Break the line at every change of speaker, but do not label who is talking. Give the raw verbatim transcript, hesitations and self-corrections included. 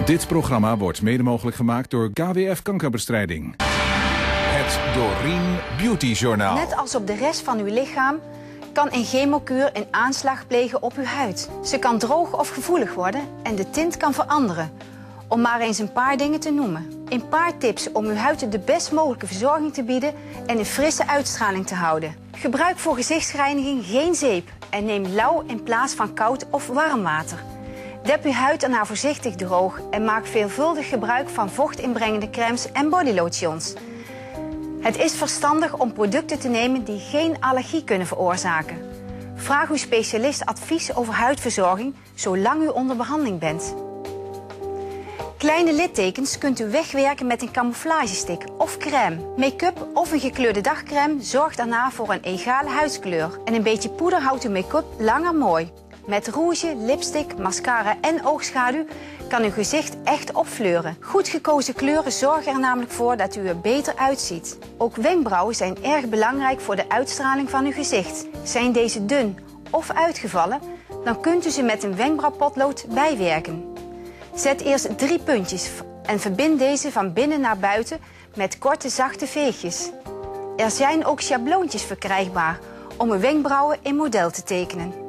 Dit programma wordt mede mogelijk gemaakt door K W F Kankerbestrijding. Het Doreen Beauty Journaal.
Net als op de rest van uw lichaam kan een chemokuur een aanslag plegen op uw huid. Ze kan droog of gevoelig worden en de tint kan veranderen. Om maar eens een paar dingen te noemen. Een paar tips om uw huid de best mogelijke verzorging te bieden en een frisse uitstraling te houden. Gebruik voor gezichtsreiniging geen zeep en neem lauw in plaats van koud of warm water. Dep uw huid daarna voorzichtig droog en maak veelvuldig gebruik van vochtinbrengende crèmes en bodylotions. Het is verstandig om producten te nemen die geen allergie kunnen veroorzaken. Vraag uw specialist advies over huidverzorging zolang u onder behandeling bent. Kleine littekens kunt u wegwerken met een camouflagestick of crème. Make-up of een gekleurde dagcrème zorgt daarna voor een egale huidskleur. En een beetje poeder houdt uw make-up langer mooi. Met rouge, lipstick, mascara en oogschaduw kan uw gezicht echt opfleuren. Goed gekozen kleuren zorgen er namelijk voor dat u er beter uitziet. Ook wenkbrauwen zijn erg belangrijk voor de uitstraling van uw gezicht. Zijn deze dun of uitgevallen, dan kunt u ze met een wenkbrauwpotlood bijwerken. Zet eerst drie puntjes en verbind deze van binnen naar buiten met korte zachte veegjes. Er zijn ook schabloontjes verkrijgbaar om uw wenkbrauwen in model te tekenen.